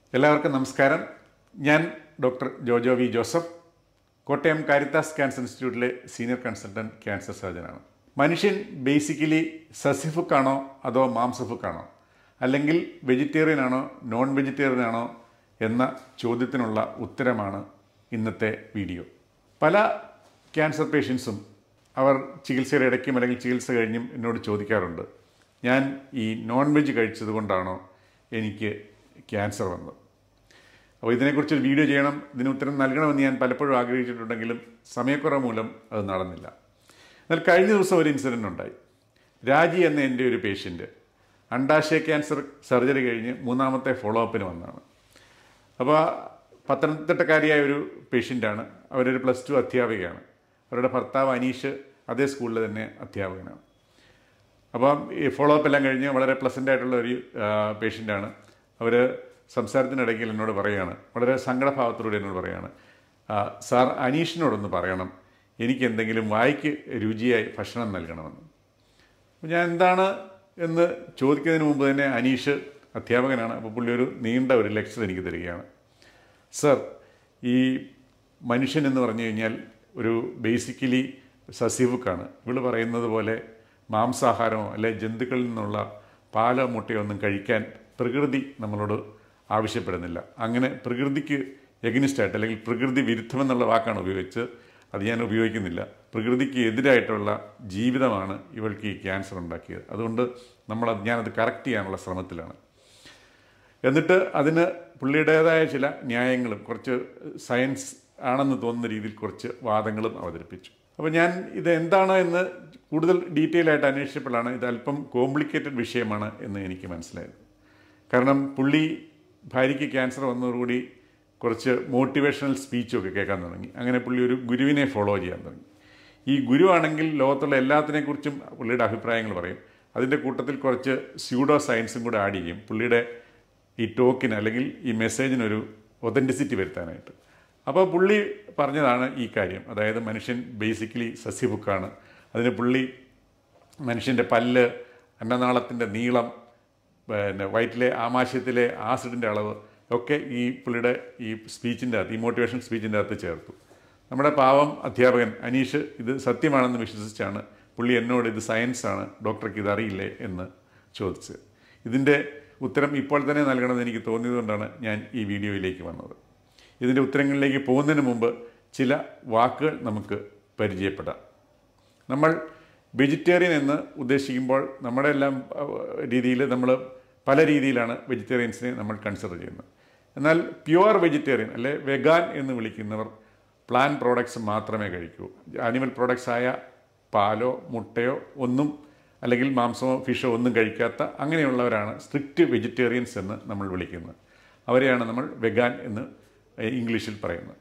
എല്ലാവർക്കും നമസ്കാരം. ഞാൻ doctor Jojo V Joseph, Kottayam Caritas cancer ഇൻസ്റ്റിറ്റ്യൂട്ടിലെ സീനിയർ കൺസൾട്ടൻറ്റ് ക്യാൻസർ സർജനാണ്. മനുഷ്യൻ ബേസിക്കലി സസ്യഭുക്കാണോ അതോ മാംസഭുക്കാണോ, അല്ലെങ്കിൽ വെജിറ്റേറിയൻ ആണോ നോൺ വെജിറ്റേറിയൻ ആണോ എന്ന ചോദ്യത്തിനുള്ള ഉത്തരമാണ് ഇന്നത്തെ വീഡിയോ. പല ക്യാൻസർ പേഷ്യൻസും അവർ ചികിത്സയുടെ ഇടയ്ക്കും അല്ലെങ്കിൽ ചികിത്സ കഴിഞ്ഞും എന്നോട് ചോദിക്കാറുണ്ട്, ഞാൻ ഈ നോൺ വെജ് കഴിച്ചത് കൊണ്ടാണോ എനിക്ക് ക്യാൻസർ വന്നത്. അപ്പോൾ ഇതിനെക്കുറിച്ചൊരു വീഡിയോ ചെയ്യണം, ഇതിന് ഉത്തരം നൽകണമെന്ന് ഞാൻ പലപ്പോഴും ആഗ്രഹിച്ചിട്ടുണ്ടെങ്കിലും സമയക്കുറവ് മൂലം അത് നടന്നില്ല. എന്നാൽ കഴിഞ്ഞ ദിവസം ഒരു ഇൻസിഡൻ്റ് ഉണ്ടായി. രാജി എന്ന എൻ്റെ ഒരു പേഷ്യൻറ്റ് അണ്ഡാശയ ക്യാൻസർ സർജറി കഴിഞ്ഞ് മൂന്നാമത്തെ ഫോളോ അപ്പിന് വന്നതാണ്. അപ്പോൾ പത്തനംതിട്ടക്കാരിയായ ഒരു പേഷ്യൻ്റാണ്. അവരൊരു +2 അധ്യാപികയാണ്. അവരുടെ ഭർത്താവ് അനീഷ് അതേ സ്കൂളിൽ തന്നെ അധ്യാപകനാണ്. അപ്പം ഈ ഫോളോ അപ്പ് എല്ലാം കഴിഞ്ഞ് വളരെ പ്ലസൻ്റ് ആയിട്ടുള്ള ഒരു പേഷ്യൻ്റാണ്. അവർ സംസാരത്തിനിടയ്ക്ക് എന്നോട് പറയുകയാണ്, വളരെ സങ്കടഭാവത്തോടെ എന്നോട് പറയുകയാണ്, സാർ അനീഷിനോടൊന്ന് പറയണം, എനിക്ക് എന്തെങ്കിലും വായിക്ക് രുചിയായി ഭക്ഷണം നൽകണമെന്ന്. അപ്പോൾ ഞാൻ എന്താണ് എന്ന് ചോദിക്കുന്നതിന് മുമ്പ് തന്നെ അനീഷ് അധ്യാപകനാണ്. അപ്പോൾ പുള്ളി ഒരു നീണ്ട ഒരു ലെക്ചർ എനിക്ക് തരികയാണ്. സർ, ഈ മനുഷ്യൻ എന്ന് പറഞ്ഞു കഴിഞ്ഞാൽ ഒരു ബേസിക്കലി സസ്യഭുക്കാണ്. ഇവള് പറയുന്നത് പോലെ മാംസാഹാരമോ അല്ലെ ജന്തുക്കളിൽ നിന്നുള്ള പാലോ മുട്ടയോ ഒന്നും കഴിക്കാൻ പ്രകൃതി നമ്മളോട് ആവശ്യപ്പെടുന്നില്ല. അങ്ങനെ പ്രകൃതിക്ക് എഗനിസ്റ്റായിട്ട് അല്ലെങ്കിൽ പ്രകൃതി വിരുദ്ധമെന്നുള്ള വാക്കാണ് ഉപയോഗിച്ച്, അത് ഞാൻ ഉപയോഗിക്കുന്നില്ല. പ്രകൃതിക്ക് എതിരായിട്ടുള്ള ജീവിതമാണ് ഇവൾക്ക് ഈ ക്യാൻസർ ഉണ്ടാക്കിയത്. അതുകൊണ്ട് ഞാനത് കറക്റ്റ് ചെയ്യാനുള്ള ശ്രമത്തിലാണ്. എന്നിട്ട് അതിന് പുള്ളിയുടേതായ ചില ന്യായങ്ങളും കുറച്ച് സയൻസ് ആണെന്ന് തോന്നുന്ന രീതിയിൽ കുറച്ച് വാദങ്ങളും അവതരിപ്പിച്ചു. അപ്പോൾ ഞാൻ ഇത് എന്താണ് എന്ന് കൂടുതൽ ഡീറ്റെയിൽ ആയിട്ട് അന്വേഷിച്ചപ്പോഴാണ് ഇത് അല്പം കോംപ്ലിക്കേറ്റഡ് വിഷയമാണ് എന്ന് എനിക്ക് മനസ്സിലായത്. കാരണം പുള്ളി ഭാര്യയ്ക്ക് ക്യാൻസർ വന്നതോടുകൂടി കുറച്ച് മോട്ടിവേഷണൽ സ്പീച്ചൊക്കെ കേൾക്കാൻ തുടങ്ങി. അങ്ങനെ പുള്ളി ഒരു ഗുരുവിനെ ഫോളോ ചെയ്യാൻ തുടങ്ങി. ഈ ഗുരുവാണെങ്കിൽ ലോകത്തുള്ള എല്ലാത്തിനെക്കുറിച്ചും പുള്ളിയുടെ അഭിപ്രായങ്ങൾ പറയും. അതിൻ്റെ കൂട്ടത്തിൽ കുറച്ച് സ്യൂഡോ സയൻസും കൂടെ ആഡ് ചെയ്യും, പുള്ളിയുടെ ഈ ടോക്കിന് അല്ലെങ്കിൽ ഈ മെസ്സേജിനൊരു ഒതൻറ്റിസിറ്റി വരുത്താനായിട്ട്. അപ്പോൾ പുള്ളി പറഞ്ഞതാണ് ഈ കാര്യം, അതായത് മനുഷ്യൻ ബേസിക്കലി സസ്യഭുക്കാണ്. അതിന് പുള്ളി മനുഷ്യൻ്റെ പല്ല്, അന്നനാളത്തിൻ്റെ നീളം, പിന്നെ വയറ്റിലെ ആമാശയത്തിലെ ആസിഡിൻ്റെ അളവ് ഒക്കെ ഈ പുള്ളിയുടെ ഈ സ്പീച്ചിൻ്റെ അകത്ത്, ഈ മോട്ടിവേഷൻ സ്പീച്ചിൻ്റെ അകത്ത് ചേർത്തു. നമ്മുടെ പാവം അധ്യാപകൻ അനീഷ് ഇത് സത്യമാണെന്ന് വിശ്വസിച്ചാണ് പുള്ളി എന്നോട് ഇത് സയൻസാണ്, ഡോക്ടർക്ക് ഇതറിയില്ലേ എന്ന് ചോദിച്ചത്. ഇതിൻ്റെ ഉത്തരം ഇപ്പോൾ തന്നെ നൽകണമെന്ന് എനിക്ക് തോന്നിയതുകൊണ്ടാണ് ഞാൻ ഈ വീഡിയോയിലേക്ക് വന്നത്. ഇതിൻ്റെ ഉത്തരങ്ങളിലേക്ക് പോകുന്നതിന് മുമ്പ് ചില വാക്കുകൾ നമുക്ക് പരിചയപ്പെടാം. നമ്മൾ വെജിറ്റേറിയൻ എന്ന് ഉദ്ദേശിക്കുമ്പോൾ നമ്മുടെ എല്ലാം രീതിയിൽ നമ്മൾ പല രീതിയിലാണ് വെജിറ്റേറിയൻസിനെ നമ്മൾ കൺസിഡർ ചെയ്യുന്നത്. എന്നാൽ പ്യുവർ വെജിറ്റേറിയൻ അല്ലെ വെഗാൻ എന്ന് വിളിക്കുന്നവർ പ്ലാന്റ് പ്രോഡക്ട്സ് മാത്രമേ കഴിക്കൂ. ആനിമൽ പ്രോഡക്ട്സ് ആയ പാലോ മുട്ടയോ ഒന്നും അല്ലെങ്കിൽ മാംസമോ ഫിഷോ ഒന്നും കഴിക്കാത്ത അങ്ങനെയുള്ളവരാണ് സ്ട്രിക്റ്റ് വെജിറ്റേറിയൻസ് എന്ന് നമ്മൾ വിളിക്കുന്നത്. അവരെയാണ് നമ്മൾ വെഗാൻ എന്ന് ഇംഗ്ലീഷിൽ പറയുന്നത്.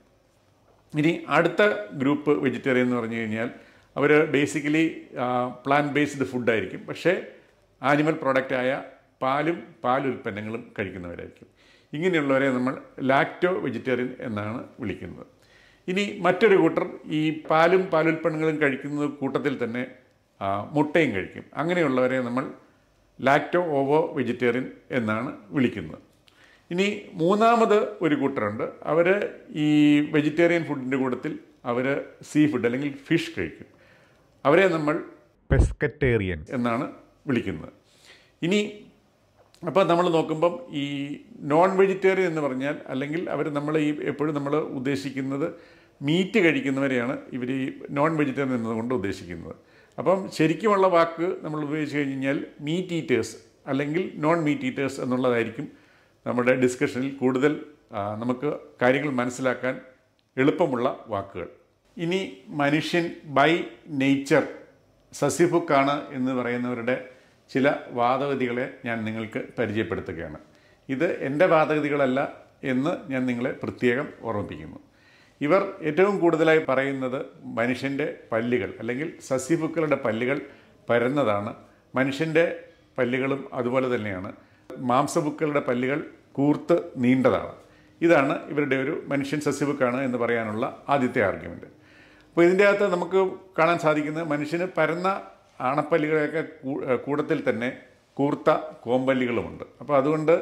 ഇനി അടുത്ത ഗ്രൂപ്പ് വെജിറ്റേറിയൻ എന്ന് പറഞ്ഞു കഴിഞ്ഞാൽ അവർ ബേസിക്കലി പ്ലാന്റ് ബേസ്ഡ് ഫുഡായിരിക്കും, പക്ഷേ ആനിമൽ പ്രോഡക്റ്റായ പാലും പാലുൽപ്പന്നങ്ങളും കഴിക്കുന്നവരായിരിക്കും. ഇങ്ങനെയുള്ളവരെ നമ്മൾ ലാക്ടോ വെജിറ്റേറിയൻ എന്നാണ് വിളിക്കുന്നത്. ഇനി മറ്റൊരു കൂട്ടർ ഈ പാലും പാലുൽപ്പന്നങ്ങളും കഴിക്കുന്ന കൂട്ടത്തിൽ തന്നെ മുട്ടയും കഴിക്കും. അങ്ങനെയുള്ളവരെ നമ്മൾ ലാക്ടോ ഓവോ വെജിറ്റേറിയൻ എന്നാണ് വിളിക്കുന്നത്. ഇനി മൂന്നാമത് ഒരു കൂട്ടരുണ്ട്, അവർ ഈ വെജിറ്റേറിയൻ ഫുഡിൻ്റെ കൂട്ടത്തിൽ അവർ സീ ഫുഡ് അല്ലെങ്കിൽ ഫിഷ് കഴിക്കും. അവരെ നമ്മൾ പെസ്കറ്റേറിയൻ എന്നാണ് വിളിക്കുന്നത്. ഇനി അപ്പോൾ നമ്മൾ നോക്കുമ്പം ഈ നോൺ വെജിറ്റേറിയൻ എന്ന് പറഞ്ഞാൽ, അല്ലെങ്കിൽ നമ്മൾ എപ്പോഴും നമ്മൾ ഉദ്ദേശിക്കുന്നത് മീറ്റ് കഴിക്കുന്നവരെയാണ് ഇവർ ഈ നോൺ വെജിറ്റേറിയൻ എന്നതുകൊണ്ട് ഉദ്ദേശിക്കുന്നത്. അപ്പം ശരിക്കുമുള്ള വാക്ക് നമ്മൾ ഉപയോഗിച്ച് കഴിഞ്ഞാൽ മീറ്റ് ഈറ്റേഴ്സ് അല്ലെങ്കിൽ നോൺ മീറ്റ് ഈറ്റേഴ്സ് എന്നുള്ളതായിരിക്കും നമ്മുടെ ഡിസ്കഷനിൽ കൂടുതൽ നമുക്ക് കാര്യങ്ങൾ മനസ്സിലാക്കാൻ എളുപ്പമുള്ള വാക്കുകൾ. ഇനി മനുഷ്യൻ ബൈ നേച്ചർ സസ്യഭുക്കാണ് എന്ന് പറയുന്നവരുടെ ചില വാദഗതികളെ ഞാൻ നിങ്ങൾക്ക് പരിചയപ്പെടുത്തുകയാണ്. ഇത് എൻ്റെ വാദഗതികളല്ല എന്ന് ഞാൻ നിങ്ങളെ പ്രത്യേകം ഓർമ്മിപ്പിക്കുന്നു. ഇവർ ഏറ്റവും കൂടുതലായി പറയുന്നത് മനുഷ്യൻ്റെ പല്ലുകൾ അല്ലെങ്കിൽ സസ്യഭുക്കളുടെ പല്ലുകൾ പരന്നതാണ്. മനുഷ്യൻ്റെ പല്ലുകളും അതുപോലെ തന്നെയാണ്. മാംസഭുക്കളുടെ പല്ലുകൾ കൂർത്ത് നീണ്ടതാണ്. ഇതാണ് ഇവരുടെ ഒരു മനുഷ്യൻ സസ്യഭുക്കാണ് എന്ന് പറയാനുള്ള ആദ്യത്തെ ആർഗ്യുമെൻറ്റ്. അപ്പോൾ ഇതിൻ്റെ അകത്ത് നമുക്ക് കാണാൻ സാധിക്കുന്നത് മനുഷ്യന് പരന്ന ആണപ്പല്ലുകളെയൊക്കെ കൂട്ടത്തിൽ തന്നെ കൂർത്ത കോമ്പല്ലുകളുമുണ്ട്. അപ്പോൾ അതുകൊണ്ട്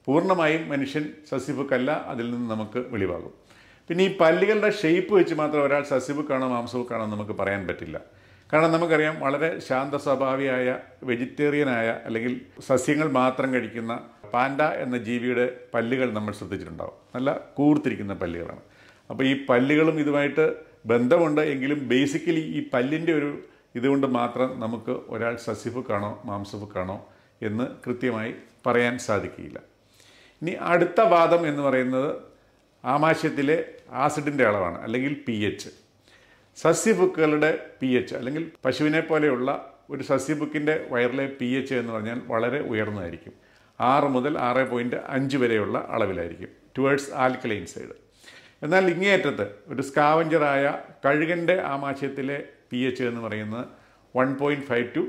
പൂർണ്ണമായും മനുഷ്യൻ സസ്യഭുക്കല്ല, അതിൽ നിന്ന് നമുക്ക് വെളിവാകും. പിന്നെ ഈ പല്ലുകളുടെ ഷേപ്പ് വെച്ച് മാത്രം ഒരാൾ സസ്യഭുക്കാണോ മാംസഭുക്കാണോ നമുക്ക് പറയാൻ പറ്റില്ല. കാരണം നമുക്കറിയാം, വളരെ ശാന്ത സ്വഭാവിയായ വെജിറ്റേറിയനായ അല്ലെങ്കിൽ സസ്യങ്ങൾ മാത്രം കഴിക്കുന്ന പാൻഡ എന്ന ജീവിയുടെ പല്ലുകൾ നമ്മൾ ശ്രദ്ധിച്ചിട്ടുണ്ടാവും. നല്ല കൂർത്തിരിക്കുന്ന പല്ലുകളാണ്. അപ്പോൾ ഈ പല്ലുകളും ഇതുമായിട്ട് ബന്ധമുണ്ട്. എങ്കിലും ബേസിക്കലി ഈ പല്ലിൻ്റെ ഒരു ഇതുകൊണ്ട് മാത്രം നമുക്ക് ഒരാൾ സസ്യഭുക്കാണോ മാംസഭുക്കാണോ എന്ന് കൃത്യമായി പറയാൻ സാധിക്കില്ല. ഇനി അടുത്ത വാദം എന്ന് പറയുന്നത് ആമാശയത്തിലെ ആസിഡിൻ്റെ അളവാണ്, അല്ലെങ്കിൽ pH. സസ്യഭുക്കുകളുടെ pH, അല്ലെങ്കിൽ പശുവിനെ പോലെയുള്ള ഒരു സസ്യഭുക്കിൻ്റെ വയറിലെ pH എന്ന് പറഞ്ഞാൽ വളരെ ഉയർന്നതായിരിക്കും. 6 മുതൽ 6.5 വരെയുള്ള അളവിലായിരിക്കും, ടുവേർഡ്സ് ആൽക്കലൈൻ സൈഡ്. എന്നാൽ ഇങ്ങേയറ്റത്ത് ഒരു സ്കാവഞ്ചറായ കഴുകൻ്റെ ആമാശയത്തിലെ pH എന്ന് പറയുന്നത് 1.5 to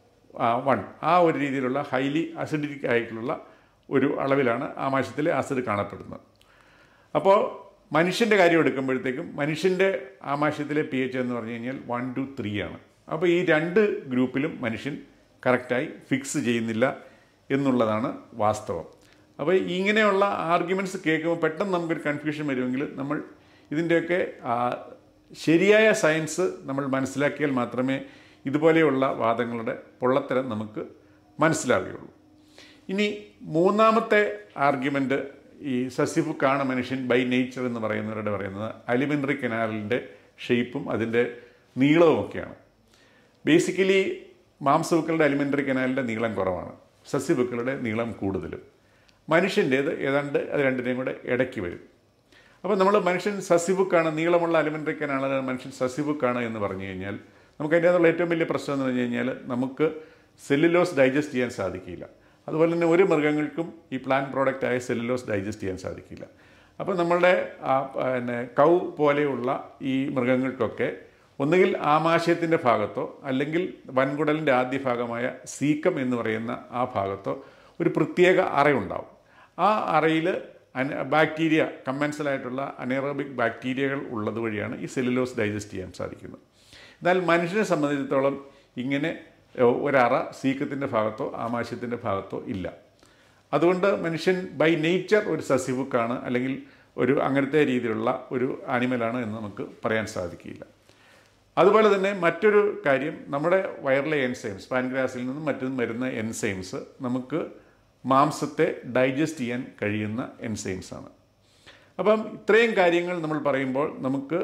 1, ആ ഒരു രീതിയിലുള്ള ഹൈലി അസിഡിക് ആയിട്ടുള്ള ഒരു അളവിലാണ് ആമാശയത്തിലെ ആസിഡ് കാണപ്പെടുന്നത്. അപ്പോൾ മനുഷ്യൻ്റെ കാര്യം എടുക്കുമ്പോഴത്തേക്കും മനുഷ്യൻ്റെ ആമാശയത്തിലെ pH എന്ന് പറഞ്ഞു കഴിഞ്ഞാൽ 1 to 3 ആണ്. അപ്പോൾ ഈ രണ്ട് ഗ്രൂപ്പിലും മനുഷ്യൻ കറക്റ്റായി ഫിക്സ് ചെയ്യുന്നില്ല എന്നുള്ളതാണ് വാസ്തവം. അപ്പോൾ ഇങ്ങനെയുള്ള ആർഗ്യുമെൻറ്റ്സ് കേൾക്കുമ്പോൾ പെട്ടെന്ന് നമുക്കൊരു കൺഫ്യൂഷൻ വരുമെങ്കിൽ നമ്മൾ ഇതിൻ്റെയൊക്കെ ശരിയായ സയൻസ് നമ്മൾ മനസ്സിലാക്കിയാൽ മാത്രമേ ഇതുപോലെയുള്ള വാദങ്ങളുടെ പൊള്ളത്തരം നമുക്ക് മനസ്സിലാവുകയുള്ളൂ. ഇനി മൂന്നാമത്തെ ആർഗ്യുമെൻ്റ്, ഈ സസ്യഭുക്കാണ് മനുഷ്യൻ ബൈ നേച്ചർ എന്ന് പറയുന്നവരുടെ പറയുന്നത് അലിമെൻ്ററി കനാലിൻ്റെ ഷേപ്പും അതിൻ്റെ നീളവുമൊക്കെയാണ്. ബേസിക്കലി മാംസഭുക്കളുടെ അലിമെൻ്ററി കനാലിൻ്റെ നീളം കുറവാണ്, സസ്യഭുക്കളുടെ നീളം കൂടുതലും. മനുഷ്യൻ്റേത് ഏതാണ്ട് അത് രണ്ടിനെയും കൂടെ ഇടയ്ക്ക് വരും. അപ്പോൾ നമ്മൾ മനുഷ്യൻ സസ്യഭുക്കാണ്, നീളമുള്ള അലിമെൻ്ററി കനാലാണ് മനുഷ്യൻ സസ്യഭുക്കാണ് എന്ന് പറഞ്ഞു കഴിഞ്ഞാൽ നമുക്ക് അതിൻ്റെ അകത്തുള്ള ഏറ്റവും വലിയ പ്രശ്നം എന്ന് പറഞ്ഞു കഴിഞ്ഞാൽ നമുക്ക് സെല്ലുലോസ് ഡൈജസ്റ്റ് ചെയ്യാൻ സാധിക്കില്ല. അതുപോലെ തന്നെ ഒരു മൃഗങ്ങൾക്കും ഈ പ്ലാന്റ് പ്രോഡക്റ്റായ സെല്ലുലോസ് ഡൈജസ്റ്റ് ചെയ്യാൻ സാധിക്കില്ല. അപ്പോൾ നമ്മളുടെ കൗ പോലെയുള്ള ഈ മൃഗങ്ങൾക്കൊക്കെ ഒന്നുകിൽ ആമാശയത്തിൻ്റെ ഭാഗത്തോ അല്ലെങ്കിൽ വൻകുടലിൻ്റെ ആദ്യ ഭാഗമായ സീക്കം എന്ന് പറയുന്ന ആ ഭാഗത്തോ ഒരു പ്രത്യേക അറയുണ്ടാവും. ആ അറയിൽ ബാക്ടീരിയ, കമ്മൻസലായിട്ടുള്ള അനേറോബിക് ബാക്ടീരിയകൾ ഉള്ളത് വഴിയാണ് ഈ സെല്ലുലോസ് ഡൈജസ്റ്റ് ചെയ്യാൻ സാധിക്കുന്നത്. എന്നാൽ മനുഷ്യനെ സംബന്ധിച്ചിടത്തോളം ഇങ്ങനെ ഒരറ സീക്കത്തിൻ്റെ ഭാഗത്തോ ആമാശയത്തിൻ്റെ ഭാഗത്തോ ഇല്ല. അതുകൊണ്ട് മനുഷ്യൻ ബൈ നേച്ചർ ഒരു സസ്യഭുക്കാണ്, അല്ലെങ്കിൽ ഒരു അങ്ങനത്തെ രീതിയിലുള്ള ഒരു ആനിമലാണ് എന്ന് നമുക്ക് പറയാൻ സാധിക്കില്ല. അതുപോലെ തന്നെ മറ്റൊരു കാര്യം, നമ്മുടെ വയറിലെ എൻസൈംസ്, പാൻക്രിയാസിൽ നിന്നും മറ്റും വരുന്ന എൻസൈംസ് നമുക്ക് മാംസത്തെ ഡൈജസ്റ്റ് ചെയ്യാൻ കഴിയുന്ന എൻസൈംസാണ്. അപ്പം ഇത്രയും കാര്യങ്ങൾ നമ്മൾ പറയുമ്പോൾ നമുക്ക്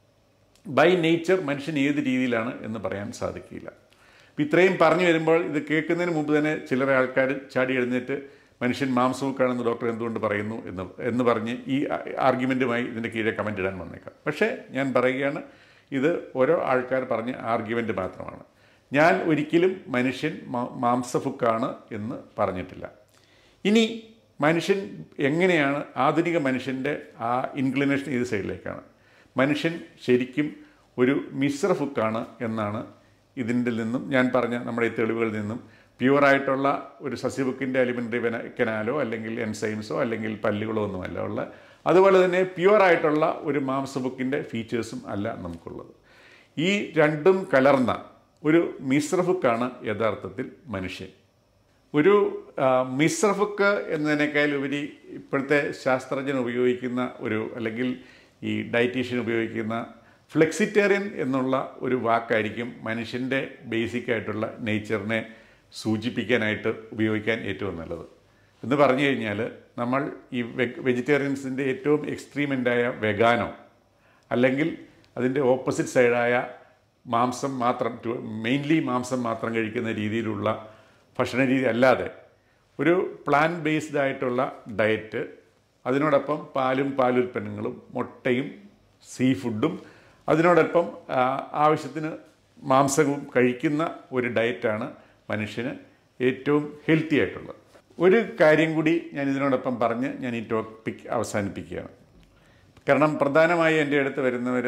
ബൈ നേച്ചർ മനുഷ്യൻ ഏത് രീതിയിലാണ് എന്ന് പറയാൻ സാധിക്കില്ല. അപ്പം ഇത്രയും പറഞ്ഞു വരുമ്പോൾ ഇത് കേൾക്കുന്നതിന് മുമ്പ് തന്നെ ചിലരെ ആൾക്കാർ ചാടി എഴുന്നേറ്റ് മനുഷ്യൻ മാംസഭുക്കാണെന്ന് ഡോക്ടർ എന്തുകൊണ്ട് പറയുന്നു എന്ന് പറഞ്ഞ് ഈ ആർഗ്യുമെൻറ്റുമായി ഇതിൻ്റെ കീഴെ കമൻ്റ് ഇടാൻ വന്നേക്കാം. പക്ഷേ ഞാൻ പറയുകയാണ്, ഇത് ഓരോ ആൾക്കാർ പറഞ്ഞ ആർഗ്യുമെൻ്റ് മാത്രമാണ്. ഞാൻ ഒരിക്കലും മനുഷ്യൻ മാംസഭുക്കാണ് എന്ന് പറഞ്ഞിട്ടില്ല. ഇനി മനുഷ്യൻ എങ്ങനെയാണ്, ആധുനിക മനുഷ്യൻ്റെ ആ ഇൻക്ലിനേഷൻ ഏത് സൈഡിലേക്കാണ്? മനുഷ്യൻ ശരിക്കും ഒരു മിശ്രഭുക്കാണ് എന്നാണ് ഇതിൻ്റെ നിന്നും ഞാൻ പറഞ്ഞ നമ്മുടെ ഈ തെളിവുകളിൽ നിന്നും, പ്യുവറായിട്ടുള്ള ഒരു സസ്യഭുക്കിൻ്റെ അലിമെൻ്ററി കനാലോ അല്ലെങ്കിൽ എൻസൈംസോ അല്ലെങ്കിൽ പല്ലുകളോ ഒന്നുമല്ല ഉള്ള, അതുപോലെ തന്നെ പ്യുവറായിട്ടുള്ള ഒരു മാംസഭുക്കിൻ്റെ ഫീച്ചേഴ്സും അല്ല നമുക്കുള്ളത്. ഈ രണ്ടും കലർന്ന ഒരു മിശ്രഭുക്കാണ് യഥാർത്ഥത്തിൽ മനുഷ്യൻ. ഒരു മിശ്രഭുക്ക് എന്നതിനേക്കാൾ ഉപരി ഇപ്പോഴത്തെ ശാസ്ത്രജ്ഞൻ ഉപയോഗിക്കുന്ന ഒരു, അല്ലെങ്കിൽ ഈ ഡയറ്റീഷ്യൻ ഉപയോഗിക്കുന്ന ഫ്ലെക്സിറ്റേറിയൻ എന്നുള്ള ഒരു വാക്കായിരിക്കും മനുഷ്യൻ്റെ ബേസിക്കായിട്ടുള്ള നേച്ചറിനെ സൂചിപ്പിക്കാനായിട്ട് ഉപയോഗിക്കാൻ ഏറ്റവും നല്ലത്. എന്ന് പറഞ്ഞു കഴിഞ്ഞാൽ നമ്മൾ ഈ വെജിറ്റേറിയൻസിൻ്റെ ഏറ്റവും എക്സ്ട്രീമെൻ്റായ വെഗാനോ, അല്ലെങ്കിൽ അതിൻ്റെ ഓപ്പോസിറ്റ് സൈഡായ മാംസം മാത്രം, മെയിൻലി മാംസം മാത്രം കഴിക്കുന്ന രീതിയിലുള്ള ഭക്ഷണ രീതി അല്ലാതെ ഒരു പ്ലാൻ ബേസ്ഡ് ആയിട്ടുള്ള ഡയറ്റ്, അതിനോടൊപ്പം പാലും പാലുൽപ്പന്നങ്ങളും മുട്ടയും സീ ഫുഡും അതിനോടൊപ്പം ആവശ്യത്തിന് മാംസവും കഴിക്കുന്ന ഒരു ഡയറ്റാണ് മനുഷ്യന് ഏറ്റവും ഹെൽത്തി ആയിട്ടുള്ളത്. ഒരു കാര്യം കൂടി ഞാൻ ഇതിനോടൊപ്പം പറഞ്ഞ് ഞാൻ ഈ ടോപ്പിക് അവസാനിപ്പിക്കുകയാണ്. കാരണം പ്രധാനമായി എൻ്റെ അടുത്ത് വരുന്നവർ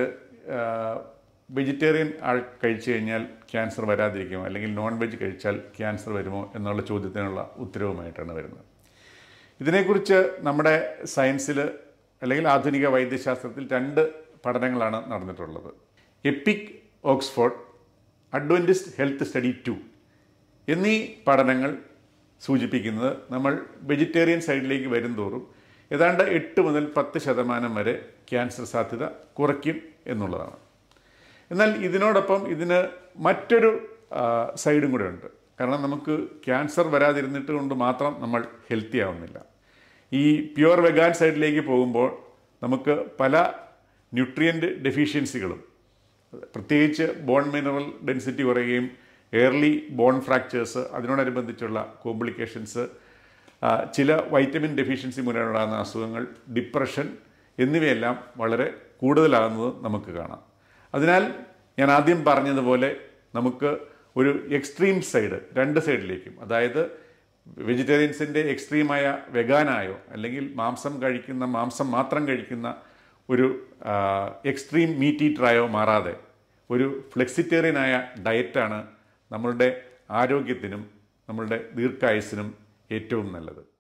വെജിറ്റേറിയൻ കഴിച്ചു കഴിഞ്ഞാൽ ക്യാൻസർ വരാതിരിക്കുമോ, അല്ലെങ്കിൽ നോൺ വെജ് കഴിച്ചാൽ ക്യാൻസർ വരുമോ എന്നുള്ള ചോദ്യത്തിനുള്ള ഉത്തരവുമായിട്ടാണ് വരുന്നത്. ഇതിനെക്കുറിച്ച് നമ്മുടെ സയൻസിൽ, അല്ലെങ്കിൽ ആധുനിക വൈദ്യശാസ്ത്രത്തിൽ 2 പഠനങ്ങളാണ് നടന്നിട്ടുള്ളത്. EPIC Oxford, Adventist Health Study 2 എന്നീ പഠനങ്ങൾ സൂചിപ്പിക്കുന്നത് നമ്മൾ വെജിറ്റേറിയൻ സൈഡിലേക്ക് വരും തോറും ഏതാണ്ട് 8 മുതൽ 10% വരെ ക്യാൻസർ സാധ്യത കുറയ്ക്കും എന്നുള്ളതാണ്. എന്നാൽ ഇതിനോടൊപ്പം ഇതിന് മറ്റൊരു സൈഡും കൂടെ ഉണ്ട്. കാരണം നമുക്ക് ക്യാൻസർ വരാതിരുന്നിട്ട് കൊണ്ട് മാത്രം നമ്മൾ ഹെൽത്തി ആവുന്നില്ല. ഈ പ്യുവർ വെഗാൻ സൈഡിലേക്ക് പോകുമ്പോൾ നമുക്ക് പല ന്യൂട്രിയൻ്റ് ഡെഫിഷ്യൻസികളും, പ്രത്യേകിച്ച് ബോൺ മിനറൽ ഡെൻസിറ്റി കുറയുകയും എയർലി ബോൺ ഫ്രാക്ചേഴ്സ്, അതിനോടനുബന്ധിച്ചുള്ള കോംപ്ലിക്കേഷൻസ്, ചില വൈറ്റമിൻ ഡെഫിഷ്യൻസി മൂലമുണ്ടാകുന്ന അസുഖങ്ങൾ, ഡിപ്രഷൻ എന്നിവയെല്ലാം വളരെ കൂടുതലാകുന്നത് നമുക്ക് കാണാം. അതിനാൽ ഞാൻ ആദ്യം പറഞ്ഞതുപോലെ നമുക്ക് ഒരു എക്സ്ട്രീം സൈഡ്, 2 സൈഡിലേക്കും, അതായത് വെജിറ്റേറിയൻസിൻ്റെ എക്സ്ട്രീമായ വെഗാനായോ അല്ലെങ്കിൽ മാംസം മാത്രം കഴിക്കുന്ന ഒരു എക്സ്ട്രീം മീറ്റ് ഈറ്ററായോ മാറാതെ ഒരു ഫ്ലെക്സിറ്റേറിയനായ ഡയറ്റാണ് നമ്മളുടെ ആരോഗ്യത്തിനും നമ്മളുടെ ദീർഘായുസ്സിനും ഏറ്റവും നല്ലത്.